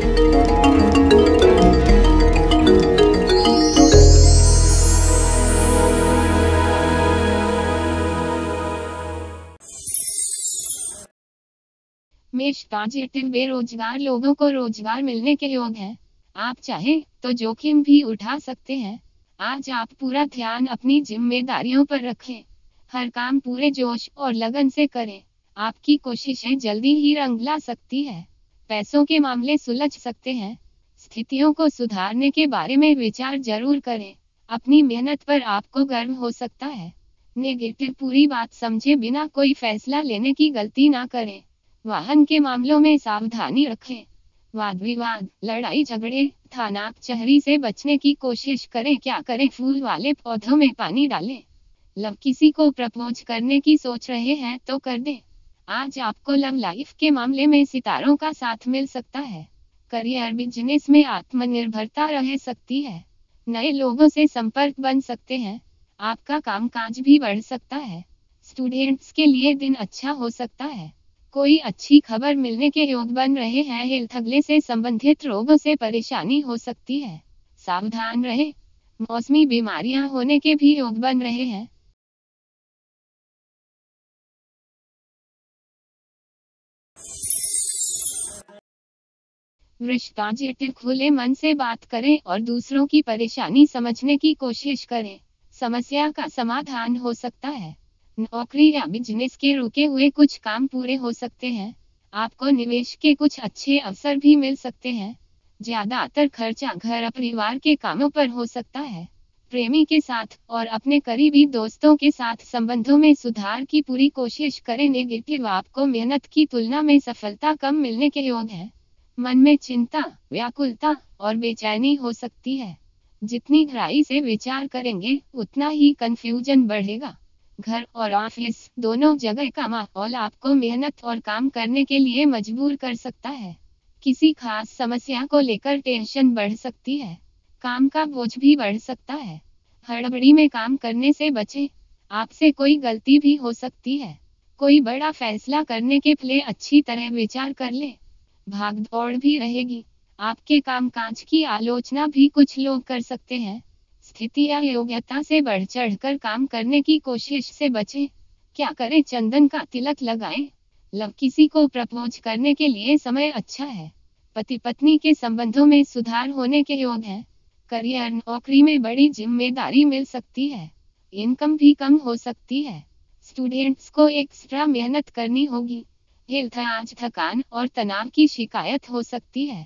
मेष पॉजिटिव, बेरोजगार लोगों को रोजगार मिलने के योग हैं। आप चाहें तो जोखिम भी उठा सकते हैं। आज आप पूरा ध्यान अपनी जिम्मेदारियों पर रखें। हर काम पूरे जोश और लगन से करें। आपकी कोशिशें जल्दी ही रंग ला सकती है। पैसों के मामले सुलझ सकते हैं। स्थितियों को सुधारने के बारे में विचार जरूर करें। अपनी मेहनत पर आपको गर्व हो सकता है। नेगेटिव, पूरी बात समझे बिना कोई फैसला लेने की गलती ना करें। वाहन के मामलों में सावधानी रखें। वाद विवाद, लड़ाई झगड़े, थाना कचहरी से बचने की कोशिश करें। क्या करें? फूल वाले पौधों में पानी डालें। लव, किसी को प्रपोज करने की सोच रहे हैं तो कर दें। आज आपको लव लाइफ के मामले में सितारों का साथ मिल सकता है। करियर, बिजनेस में आत्मनिर्भरता रह सकती है। नए लोगों से संपर्क बन सकते हैं। आपका कामकाज भी बढ़ सकता है। स्टूडेंट्स के लिए दिन अच्छा हो सकता है। कोई अच्छी खबर मिलने के योग बन रहे हैं। हेल्थ, गले से संबंधित रोगों से परेशानी हो सकती है। सावधान रहें। मौसमी बीमारियां होने के भी योग बन रहे हैं। वृष पॉजिटिव, खुले मन से बात करें और दूसरों की परेशानी समझने की कोशिश करें। समस्या का समाधान हो सकता है। नौकरी या बिजनेस के रुके हुए कुछ काम पूरे हो सकते हैं। आपको निवेश के कुछ अच्छे अवसर भी मिल सकते हैं। ज्यादातर खर्चा घर परिवार के कामों पर हो सकता है। प्रेमी के साथ और अपने करीबी दोस्तों के साथ संबंधों में सुधार की पूरी कोशिश करें। नेगेटिव, आपको मेहनत की तुलना में सफलता कम मिलने के योग है। मन में चिंता, व्याकुलता और बेचैनी हो सकती है। जितनी गहराई से विचार करेंगे उतना ही कंफ्यूजन बढ़ेगा। घर और ऑफिस दोनों जगह का माहौल आपको मेहनत और काम करने के लिए मजबूर कर सकता है। किसी खास समस्या को लेकर टेंशन बढ़ सकती है। काम का बोझ भी बढ़ सकता है। हड़बड़ी में काम करने से बचें। आपसे कोई गलती भी हो सकती है। कोई बड़ा फैसला करने के पहले अच्छी तरह विचार कर ले। भाग दौड़ भी रहेगी। आपके कामकाज की आलोचना भी कुछ लोग कर सकते हैं। स्थिति या योग्यता से बढ़ चढ़कर काम करने की कोशिश से बचें। क्या करें? चंदन का तिलक लगाएं। लव, किसी को प्रपोज करने के लिए समय अच्छा है। पति पत्नी के संबंधों में सुधार होने के योग हैं। करियर, नौकरी में बड़ी जिम्मेदारी मिल सकती है। इनकम भी कम हो सकती है। स्टूडेंट्स को एक्स्ट्रा मेहनत करनी होगी। हेल्थ, आज थकान और तनाव की शिकायत हो सकती है।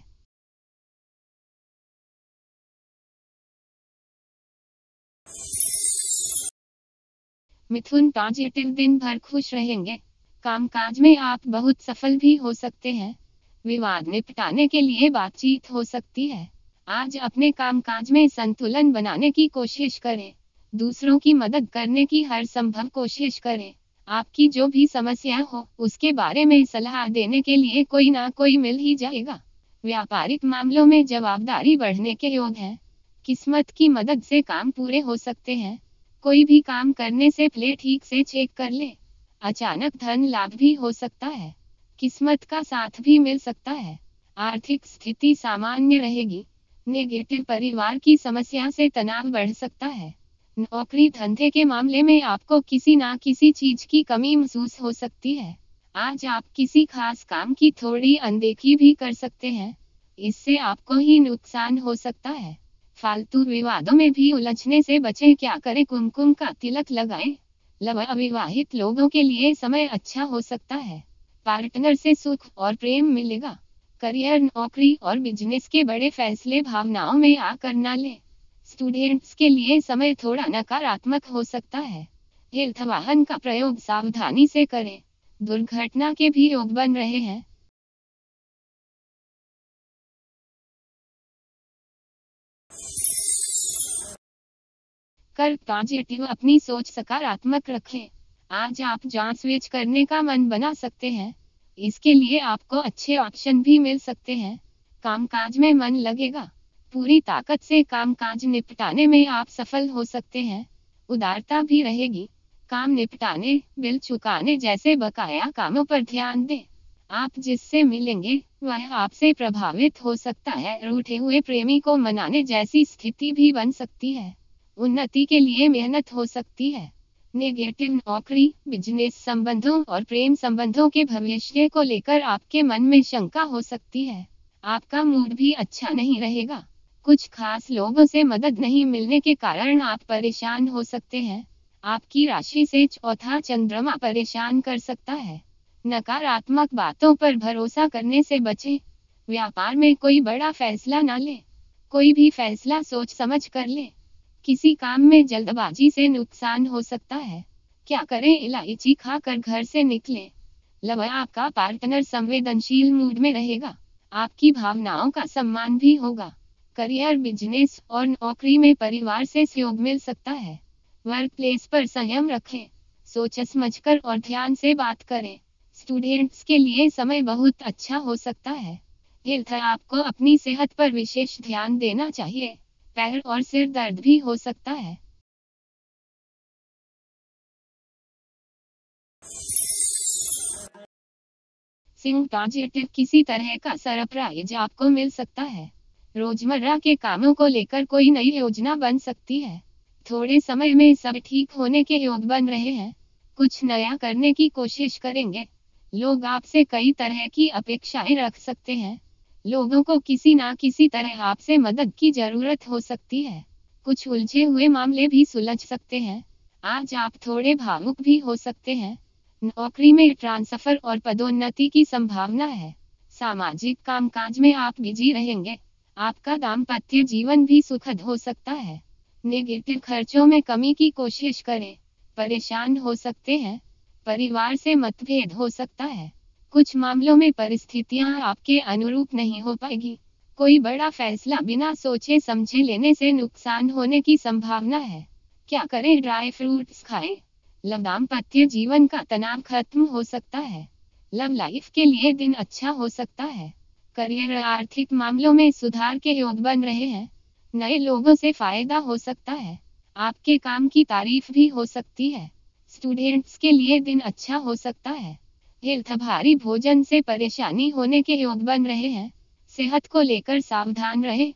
मिथुन पॉजिटिव, दिन भर खुश रहेंगे। कामकाज में आप बहुत सफल भी हो सकते हैं। विवाद निपटाने के लिए बातचीत हो सकती है। आज अपने कामकाज में संतुलन बनाने की कोशिश करें। दूसरों की मदद करने की हर संभव कोशिश करें। आपकी जो भी समस्या हो उसके बारे में सलाह देने के लिए कोई ना कोई मिल ही जाएगा। व्यापारिक मामलों में जवाबदारी बढ़ने के योग हैं। किस्मत की मदद से काम पूरे हो सकते हैं। कोई भी काम करने से पहले ठीक से चेक कर ले। अचानक धन लाभ भी हो सकता है। किस्मत का साथ भी मिल सकता है। आर्थिक स्थिति सामान्य रहेगी। नेगेटिव, परिवार की समस्या से तनाव बढ़ सकता है। नौकरी धंधे के मामले में आपको किसी ना किसी चीज की कमी महसूस हो सकती है। आज आप किसी खास काम की थोड़ी अनदेखी भी कर सकते हैं। इससे आपको ही नुकसान हो सकता है। फालतू विवादों में भी उलझने से बचें। क्या करें? कुमकुम का तिलक लगाएं। लव, अविवाहित लोगों के लिए समय अच्छा हो सकता है। पार्टनर से सुख और प्रेम मिलेगा। करियर, नौकरी और बिजनेस के बड़े फैसले भावनाओं में आकर न लें। स्टूडेंट्स के लिए समय थोड़ा नकारात्मक हो सकता है। हेल्थ, वाहन का प्रयोग सावधानी से करें। दुर्घटना के भी योग बन रहे हैं। कर पॉजिटिव, अपनी सोच सकारात्मक रखें। आज आप जांच स्विच करने का मन बना सकते हैं। इसके लिए आपको अच्छे ऑप्शन भी मिल सकते हैं। कामकाज में मन लगेगा। पूरी ताकत से कामकाज निपटाने में आप सफल हो सकते हैं। उदारता भी रहेगी। काम निपटाने, बिल चुकाने जैसे बकाया कामों पर ध्यान दें। आप जिससे मिलेंगे वह आपसे प्रभावित हो सकता है। रूठे हुए प्रेमी को मनाने जैसी स्थिति भी बन सकती है। उन्नति के लिए मेहनत हो सकती है। नेगेटिव, नौकरी, बिजनेस संबंधों और प्रेम संबंधों के भविष्य को लेकर आपके मन में शंका हो सकती है। आपका मूड भी अच्छा नहीं रहेगा। कुछ खास लोगों से मदद नहीं मिलने के कारण आप परेशान हो सकते हैं। आपकी राशि से चौथा चंद्रमा परेशान कर सकता है। नकारात्मक बातों पर भरोसा करने से बचें। व्यापार में कोई बड़ा फैसला न लें। कोई भी फैसला सोच समझ कर लें। किसी काम में जल्दबाजी से नुकसान हो सकता है। क्या करें? इलायची खाकर घर से निकलें। लव, आपका पार्टनर संवेदनशील मूड में रहेगा। आपकी भावनाओं का सम्मान भी होगा। करियर, बिजनेस और नौकरी में परिवार से सहयोग मिल सकता है। वर्क प्लेस पर संयम रखें। सोच समझकर और ध्यान से बात करें। स्टूडेंट्स के लिए समय बहुत अच्छा हो सकता है। हेल्थ, आपको अपनी सेहत पर विशेष ध्यान देना चाहिए। पैर और सिर दर्द भी हो सकता है। सिंह, पॉजिटिव, किसी तरह का सरप्राइज आपको मिल सकता है। रोजमर्रा के कामों को लेकर कोई नई योजना बन सकती है। थोड़े समय में सब ठीक होने के योग बन रहे हैं। कुछ नया करने की कोशिश करेंगे। लोग आपसे कई तरह की अपेक्षाएं रख सकते हैं। लोगों को किसी ना किसी तरह आपसे मदद की जरूरत हो सकती है। कुछ उलझे हुए मामले भी सुलझ सकते हैं। आज आप थोड़े भावुक भी हो सकते हैं। नौकरी में ट्रांसफर और पदोन्नति की संभावना है। सामाजिक कामकाज में आप बिजी रहेंगे। आपका दाम्पत्य जीवन भी सुखद हो सकता है। नेगेटिव, खर्चों में कमी की कोशिश करें। परेशान हो सकते हैं। परिवार से मतभेद हो सकता है। कुछ मामलों में परिस्थितियां आपके अनुरूप नहीं हो पाएगी। कोई बड़ा फैसला बिना सोचे समझे लेने से नुकसान होने की संभावना है। क्या करें? ड्राई फ्रूट्स खाएं। लव, दाम्पत्य जीवन का तनाव खत्म हो सकता है। लव लाइफ के लिए दिन अच्छा हो सकता है। करियर, आर्थिक मामलों में सुधार के योग बन रहे हैं। नए लोगों से फायदा हो सकता है। आपके काम की तारीफ भी हो सकती है। स्टूडेंट्स के लिए दिन अच्छा हो सकता है। हेल्थ, भारी भोजन से परेशानी होने के योग बन रहे हैं। सेहत को लेकर सावधान रहें।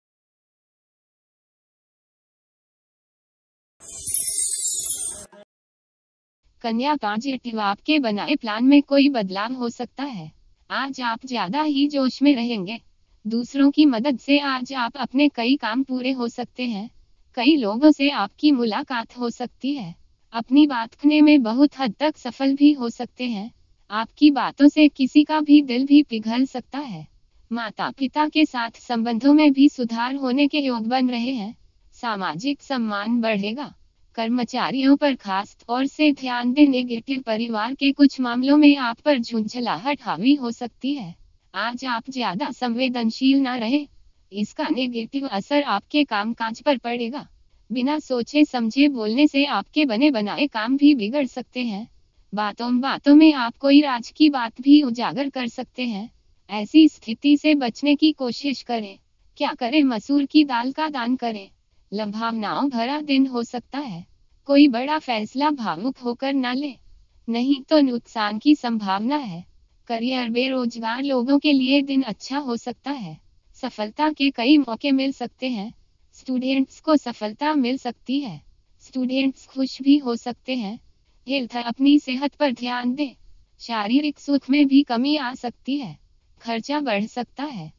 कन्या, पॉजिटिव, आपके बनाए प्लान में कोई बदलाव हो सकता है। आज आप ज्यादा ही जोश में रहेंगे। दूसरों की मदद से आज आप अपने कई काम पूरे हो सकते हैं। कई लोगों से आपकी मुलाकात हो सकती है। अपनी बात कहने में बहुत हद तक सफल भी हो सकते हैं। आपकी बातों से किसी का भी दिल भी पिघल सकता है। माता पिता के साथ संबंधों में भी सुधार होने के योग बन रहे हैं। सामाजिक सम्मान बढ़ेगा। कर्मचारियों पर खास तौर से ध्यान दें। नेगेटिव, परिवार के कुछ मामलों में आप पर झुंझलाहट हावी हो सकती है। आज आप ज्यादा संवेदनशील न रहें। इसका नेगेटिव असर आपके कामकाज पर पड़ेगा। बिना सोचे समझे बोलने से आपके बने बनाए काम भी बिगड़ सकते हैं। बातों बातों में आप कोई राज की बात भी उजागर कर सकते हैं। ऐसी स्थिति से बचने की कोशिश करें। क्या करें? मसूर की दाल का दान करें। भावनाओं भरा दिन हो सकता है। कोई बड़ा फैसला भावुक होकर न ले, नहीं तो नुकसान की संभावना है। करियर, बेरोजगार लोगों के लिए दिन अच्छा हो सकता है। सफलता के कई मौके मिल सकते हैं। स्टूडेंट्स को सफलता मिल सकती है। स्टूडेंट्स खुश भी हो सकते हैं। हेल्थ, अपनी सेहत पर ध्यान दें। शारीरिक सुख में भी कमी आ सकती है। खर्चा बढ़ सकता है।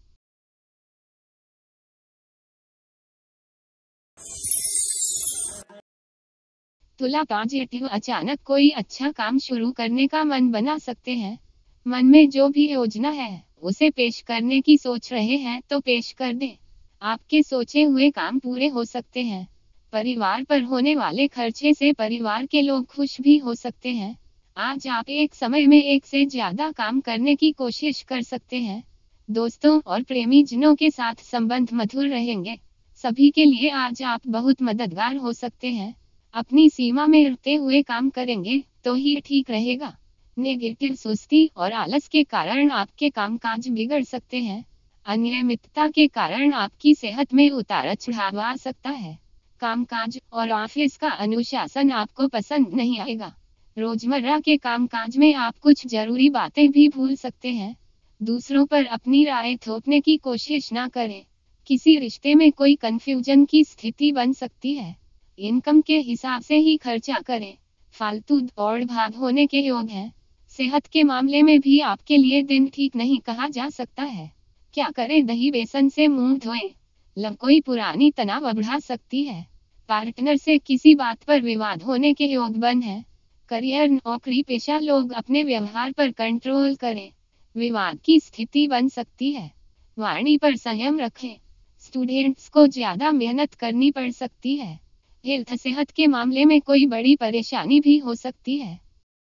तुला, पॉजिटिव, अचानक कोई अच्छा काम शुरू करने का मन बना सकते हैं। मन में जो भी योजना है उसे पेश करने की सोच रहे हैं तो पेश कर दें। आपके सोचे हुए काम पूरे हो सकते हैं। परिवार पर होने वाले खर्चे से परिवार के लोग खुश भी हो सकते हैं। आज आप एक समय में एक से ज्यादा काम करने की कोशिश कर सकते हैं। दोस्तों और प्रेमी जनों के साथ संबंध मधुर रहेंगे। सभी के लिए आज आप बहुत मददगार हो सकते हैं। अपनी सीमा में रहते हुए काम करेंगे तो ही ठीक रहेगा। नेगेटिव, सुस्ती और आलस के कारण आपके कामकाज बिगड़ सकते हैं। अनियमितता के कारण आपकी सेहत में उतार चढ़ाव आ सकता है। कामकाज और ऑफिस का अनुशासन आपको पसंद नहीं आएगा। रोजमर्रा के कामकाज में आप कुछ जरूरी बातें भी भूल सकते हैं। दूसरों पर अपनी राय थोपने की कोशिश ना करें। किसी रिश्ते में कोई कंफ्यूजन की स्थिति बन सकती है। इनकम के हिसाब से ही खर्चा करें। फालतू दौड़ भाग होने के योग हैं। सेहत के मामले में भी आपके लिए दिन ठीक नहीं कहा जा सकता है। क्या करें, दही बेसन से मुंह धोएं। लव कोई पुरानी तनाव बढ़ा सकती है। पार्टनर से किसी बात पर विवाद होने के योग बन है। करियर नौकरी पेशा लोग अपने व्यवहार पर कंट्रोल करें। विवाद की स्थिति बन सकती है। वाणी पर संयम रखें। स्टूडेंट्स को ज्यादा मेहनत करनी पड़ सकती है। हेल्थ सेहत के मामले में कोई बड़ी परेशानी भी हो सकती है।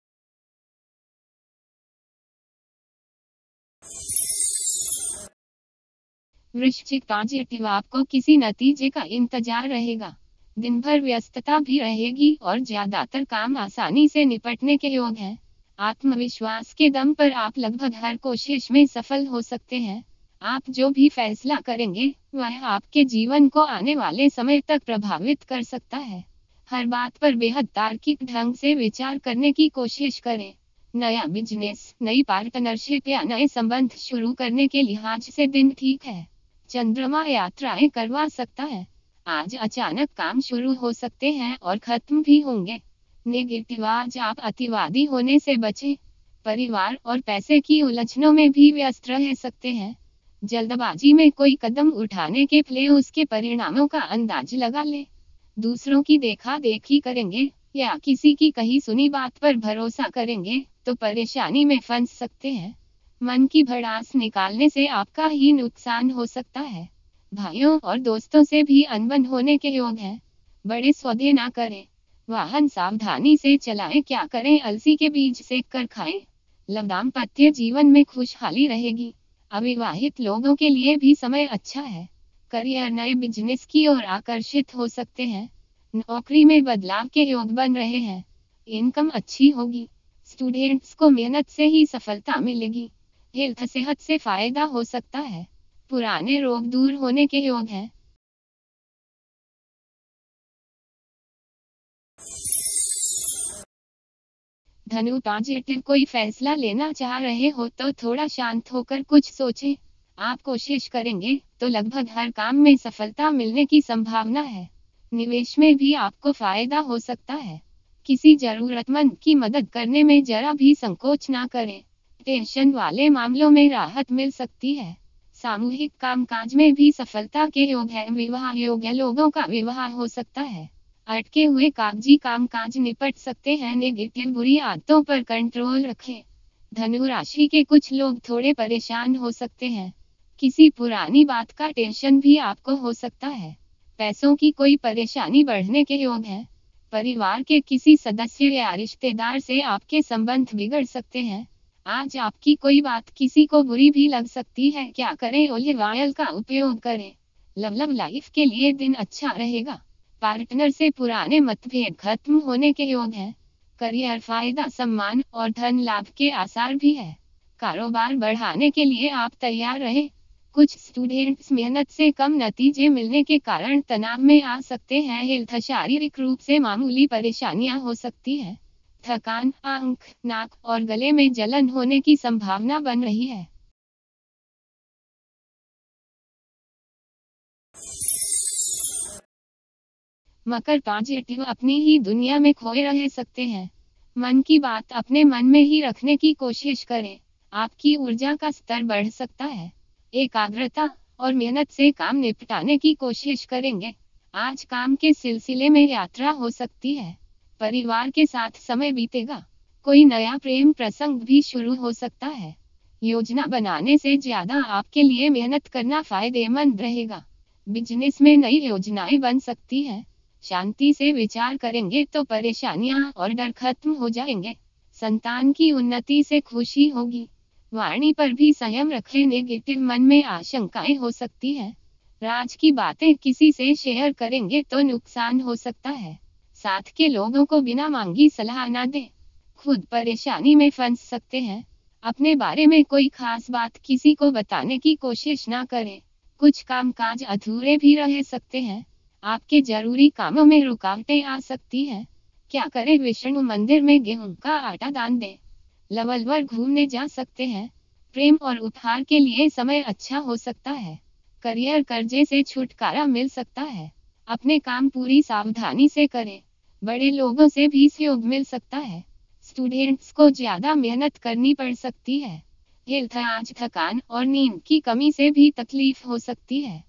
वृश्चिक पॉजिटिव, आपको किसी नतीजे का इंतजार रहेगा। दिन भर व्यस्तता भी रहेगी और ज्यादातर काम आसानी से निपटने के योग हैं। आत्मविश्वास के दम पर आप लगभग हर कोशिश में सफल हो सकते हैं। आप जो भी फैसला करेंगे वह आपके जीवन को आने वाले समय तक प्रभावित कर सकता है। हर बात पर बेहद तार्किक ढंग से विचार करने की कोशिश करें। नया बिजनेस, नई पार्टनरशिप या नए संबंध शुरू करने के लिहाज से दिन ठीक है। चंद्रमा यात्राएं करवा सकता है। आज अचानक काम शुरू हो सकते हैं और खत्म भी होंगे। नेगेटिव, आज आप अतिवादी होने से बचें। परिवार और पैसे की उलझनों में भी व्यस्त रह सकते हैं। जल्दबाजी में कोई कदम उठाने के पहले उसके परिणामों का अंदाज लगा ले। दूसरों की देखा देखी करेंगे या किसी की कही सुनी बात पर भरोसा करेंगे तो परेशानी में फंस सकते हैं। मन की भड़ास निकालने से आपका ही नुकसान हो सकता है। भाइयों और दोस्तों से भी अनबन होने के योग हैं। बड़े सौदे ना करें। वाहन सावधानी से चलाएं। क्या करें, अलसी के बीज सेक कर खाएं। दाम्पत्य जीवन में खुशहाली रहेगी। अविवाहित लोगों के लिए भी समय अच्छा है। करियर, नए बिजनेस की ओर आकर्षित हो सकते हैं। नौकरी में बदलाव के योग बन रहे हैं। इनकम अच्छी होगी। स्टूडेंट्स को मेहनत से ही सफलता मिलेगी। हेल्थ सेहत से फायदा हो सकता है। पुराने रोग दूर होने के योग हैं। धनु पॉजिटिव, कोई फैसला लेना चाह रहे हो तो थोड़ा शांत होकर कुछ सोचें। आप कोशिश करेंगे तो लगभग हर काम में सफलता मिलने की संभावना है। निवेश में भी आपको फायदा हो सकता है। किसी जरूरतमंद की मदद करने में जरा भी संकोच ना करें। टेंशन वाले मामलों में राहत मिल सकती है। सामूहिक कामकाज में भी सफलता के योग है। विवाह योग्य लोगों का विवाह हो सकता है। अटके हुए कागजी कामकाज निपट सकते हैं। नेगेटिव, बुरी आदतों पर कंट्रोल रखें। धनु राशि के कुछ लोग थोड़े परेशान हो सकते हैं। किसी पुरानी बात का टेंशन भी आपको हो सकता है। पैसों की कोई परेशानी बढ़ने के योग हैं। परिवार के किसी सदस्य या रिश्तेदार से आपके संबंध बिगड़ सकते हैं। आज आपकी कोई बात किसी को बुरी भी लग सकती है। क्या करें, ओलिव ऑयल का उपयोग करें। लव लाइफ के लिए दिन अच्छा रहेगा। पार्टनर से पुराने मतभेद खत्म होने के योग हैं। करियर, फायदा, सम्मान और धन लाभ के आसार भी है। कारोबार बढ़ाने के लिए आप तैयार रहें। कुछ स्टूडेंट्स मेहनत से कम नतीजे मिलने के कारण तनाव में आ सकते हैं। हेल्थ, शारीरिक रूप से मामूली परेशानियां हो सकती हैं। थकान, आंख, नाक और गले में जलन होने की संभावना बन रही है। मकर पॉजिटिव, अपनी ही दुनिया में खोए रह सकते हैं। मन की बात अपने मन में ही रखने की कोशिश करें। आपकी ऊर्जा का स्तर बढ़ सकता है। एकाग्रता और मेहनत से काम निपटाने की कोशिश करेंगे। आज काम के सिलसिले में यात्रा हो सकती है। परिवार के साथ समय बीतेगा। कोई नया प्रेम प्रसंग भी शुरू हो सकता है। योजना बनाने से ज्यादा आपके लिए मेहनत करना फायदेमंद रहेगा। बिजनेस में नई योजनाएं बन सकती हैं। शांति से विचार करेंगे तो परेशानियां और डर खत्म हो जाएंगे। संतान की उन्नति से खुशी होगी। वाणी पर भी संयम रखें। नेगेटिव, मन में आशंकाएं हो सकती हैं। राज की बातें किसी से शेयर करेंगे तो नुकसान हो सकता है। साथ के लोगों को बिना मांगी सलाह ना दें। खुद परेशानी में फंस सकते हैं। अपने बारे में कोई खास बात किसी को बताने की कोशिश ना करें। कुछ कामकाज अधूरे भी रह सकते हैं। आपके जरूरी कामों में रुकावटें आ सकती हैं। क्या करें, विष्णु मंदिर में गेहूं का आटा दान दें। लवलवर घूमने जा सकते हैं। प्रेम और उपहार के लिए समय अच्छा हो सकता है। करियर कर्जे से छुटकारा मिल सकता है। अपने काम पूरी सावधानी से करें। बड़े लोगों से भी सहयोग मिल सकता है। स्टूडेंट्स को ज्यादा मेहनत करनी पड़ सकती है। हेल्थ, आज थकान और नींद की कमी से भी तकलीफ हो सकती है।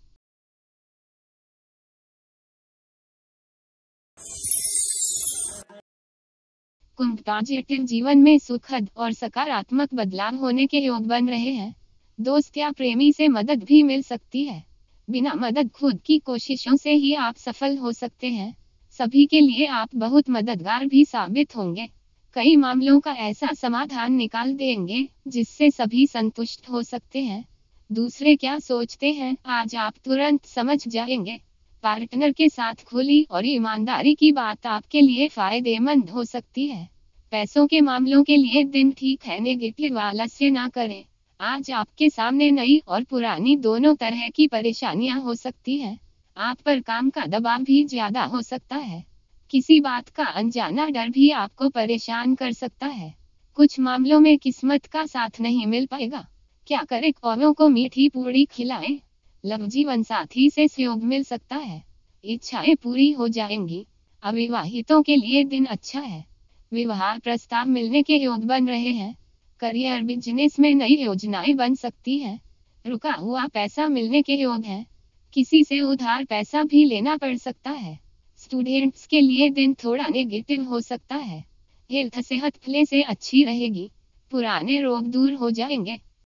कुंभ, पॉजिटिव, जीवन में सुखद और सकारात्मक बदलाव होने के योग बन रहे हैं। दोस्त या प्रेमी से मदद भी मिल सकती है। बिना मदद खुद की कोशिशों से ही आप सफल हो सकते हैं। सभी के लिए आप बहुत मददगार भी साबित होंगे। कई मामलों का ऐसा समाधान निकाल देंगे जिससे सभी संतुष्ट हो सकते हैं। दूसरे क्या सोचते हैं, आज आप तुरंत समझ जाएंगे। पार्टनर के साथ खुली और ईमानदारी की बात आपके लिए फायदेमंद हो सकती है। पैसों के मामलों के लिए दिन ठीक है, नेगेटिव आलस्य ना करें। आज आपके सामने नई और पुरानी दोनों तरह की परेशानियां हो सकती हैं। आप पर काम का दबाव भी ज्यादा हो सकता है। किसी बात का अनजाना डर भी आपको परेशान कर सकता है। कुछ मामलों में किस्मत का साथ नहीं मिल पाएगा। क्या करें, कौवों को मीठी पूरी खिलाएं। लव, जीवन साथी से सहयोग मिल सकता है। इच्छाएं पूरी हो जाएंगी। अविवाहितों के लिए दिन अच्छा है। विवाह प्रस्ताव मिलने के योग बन रहे हैं। करियर, बिजनेस में नई योजनाएं बन सकती हैं। रुका हुआ पैसा मिलने के योग हैं। किसी से उधार पैसा भी लेना पड़ सकता है। स्टूडेंट्स के लिए दिन थोड़ा नेगेटिव हो सकता है। हेल्थ, सेहत पहले से अच्छी रहेगी। पुराने रोग दूर हो जाएंगे।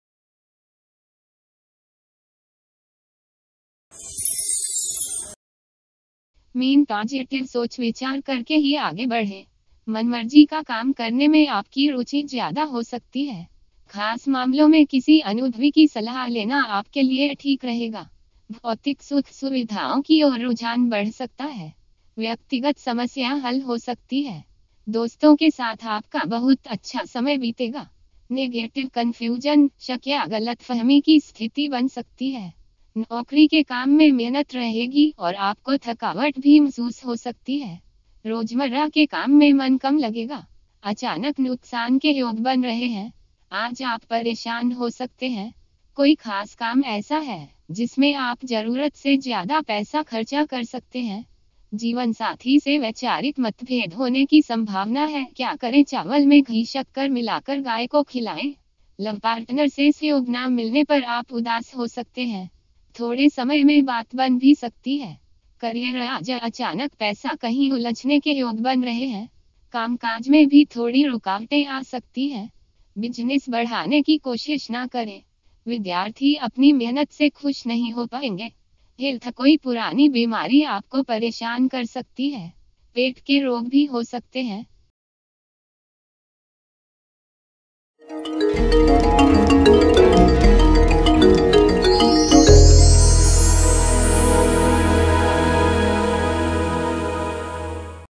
मीन, पॉजिटिव सोच विचार करके ही आगे बढ़े। मनमर्जी का काम करने में आपकी रुचि ज्यादा हो सकती है। खास मामलों में किसी अनुभवी की सलाह लेना आपके लिए ठीक रहेगा। भौतिक सुख सुविधाओं की ओर रुझान बढ़ सकता है। व्यक्तिगत समस्या हल हो सकती है। दोस्तों के साथ आपका बहुत अच्छा समय बीतेगा। नेगेटिव, कंफ्यूजन, शक या गलतफहमी की स्थिति बन सकती है। नौकरी के काम में मेहनत रहेगी और आपको थकावट भी महसूस हो सकती है। रोजमर्रा के काम में मन कम लगेगा। अचानक नुकसान के योग बन रहे हैं। आज आप परेशान हो सकते हैं। कोई खास काम ऐसा है जिसमें आप जरूरत से ज्यादा पैसा खर्चा कर सकते हैं। जीवन साथी से वैचारिक मतभेद होने की संभावना है। क्या करें, चावल में घी शक्कर मिलाकर गाय को खिलाएं। लव, पार्टनर से सहयोग न मिलने पर आप उदास हो सकते हैं। थोड़े समय में बात बन भी सकती है। करियर, आज अचानक पैसा कहीं उलझने के योग बन रहे हैं। कामकाज में भी थोड़ी रुकावटें आ सकती हैं। बिजनेस बढ़ाने की कोशिश ना करें। विद्यार्थी अपनी मेहनत से खुश नहीं हो पाएंगे। हेल्थ, कोई पुरानी बीमारी आपको परेशान कर सकती है। पेट के रोग भी हो सकते हैं।